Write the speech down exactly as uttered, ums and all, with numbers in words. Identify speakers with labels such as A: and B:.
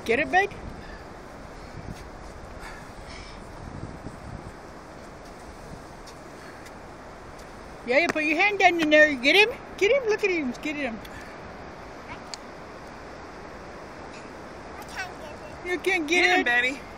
A: Get it, babe? Yeah, you put your hand down in there. Get him. Get him. Look at him. Get him.
B: I can't get it.
A: You can't get,
B: Get
A: it.
B: him, Betty.